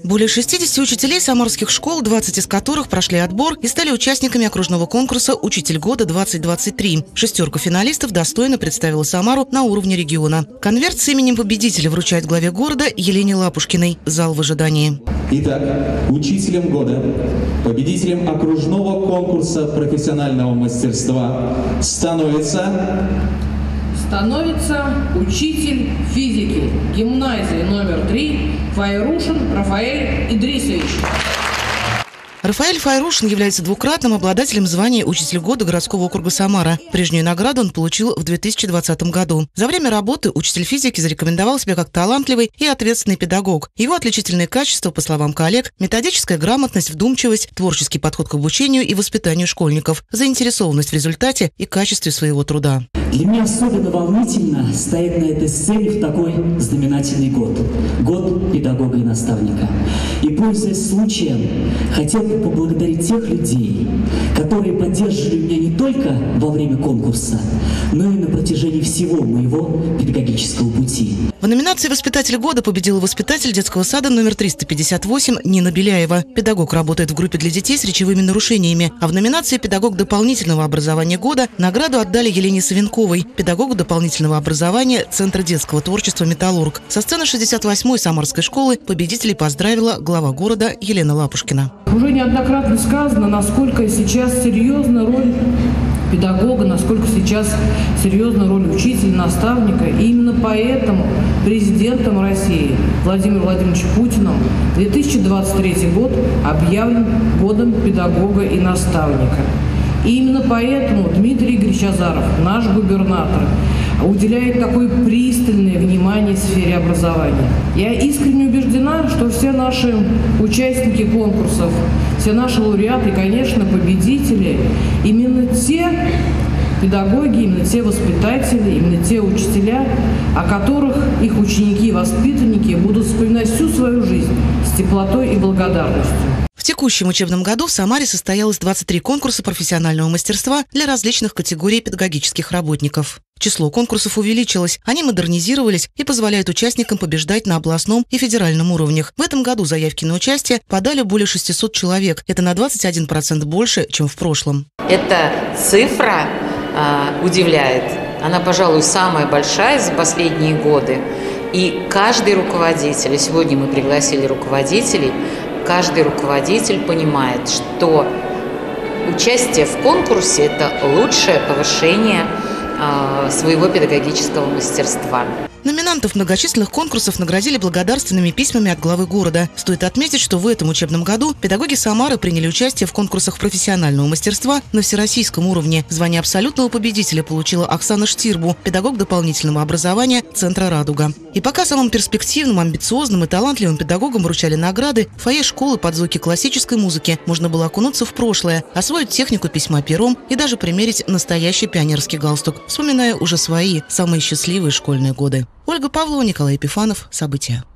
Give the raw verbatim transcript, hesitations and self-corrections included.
Более шестидесяти учителей самарских школ, двадцать из которых прошли отбор и стали участниками окружного конкурса «Учитель года-двадцать двадцать три». Шестерка финалистов достойно представила Самару на уровне региона. Конверт с именем победителя вручает главе города Елене Лапушкиной. Зал в ожидании. Итак, учителем года, победителем окружного конкурса профессионального мастерства становится... Становится учитель физики гимназии номер три Файрушин Рафаэль Идрисович. Рафаэль Файрушин является двукратным обладателем звания «Учитель года» городского округа Самара. Прежнюю награду он получил в две тысячи двадцатом году. За время работы учитель физики зарекомендовал себя как талантливый и ответственный педагог. Его отличительные качества, по словам коллег, методическая грамотность, вдумчивость, творческий подход к обучению и воспитанию школьников, заинтересованность в результате и качестве своего труда. Для меня особенно волнительно стоять на этой сцене в такой знаменательный год. Год педагога и наставника. И, пользуясь случаем, хотел бы поблагодарить тех людей, которые поддерживали меня не только во время конкурса, но и на протяжении всего моего педагогического пути. В номинации «Воспитатель года» победила воспитатель детского сада номер триста пятьдесят восемь Нина Беляева. Педагог работает в группе для детей с речевыми нарушениями. А в номинации «Педагог дополнительного образования года» награду отдали Елене Савенковой, педагогу дополнительного образования Центра детского творчества «Металлург». Со сцены шестьдесят восьмой Самарской школы победителей поздравила глава города Елена Лапушкина. Уже неоднократно сказано, насколько сейчас серьезна роль педагога, насколько сейчас серьезна роль учителя, наставника. И именно поэтому президентом России Владимиром Владимировичем Путиным две тысячи двадцать третий год объявлен годом педагога и наставника. И именно поэтому Дмитрий Игоревич Азаров, наш губернатор, уделяет такое пристальное внимание сфере образования. Я искренне убеждена, что все наши участники конкурсов, все наши лауреаты и, конечно, победители, именно те педагоги, именно те воспитатели, именно те учителя, о которых их ученики и воспитанники будут вспоминать всю свою жизнь с теплотой и благодарностью. В текущем учебном году в Самаре состоялось двадцать три конкурса профессионального мастерства для различных категорий педагогических работников. Число конкурсов увеличилось, они модернизировались и позволяют участникам побеждать на областном и федеральном уровнях. В этом году заявки на участие подали более шестисот человек. Это на двадцать один процент больше, чем в прошлом. Эта цифра э, удивляет. Она, пожалуй, самая большая за последние годы. И каждый руководитель, и сегодня мы пригласили руководителей, каждый руководитель понимает, что участие в конкурсе – это лучшее повышение э, своего педагогического мастерства. Номинантов многочисленных конкурсов наградили благодарственными письмами от главы города. Стоит отметить, что в этом учебном году педагоги Самары приняли участие в конкурсах профессионального мастерства на всероссийском уровне. Звание абсолютного победителя получила Оксана Штирбу, педагог дополнительного образования Центра «Радуга». И пока самым перспективным, амбициозным и талантливым педагогам вручали награды, в фойе школы под звуки классической музыки можно было окунуться в прошлое, освоить технику письма пером и даже примерить настоящий пионерский галстук, вспоминая уже свои самые счастливые школьные годы. Ольга Павлова, Николай Епифанов. События.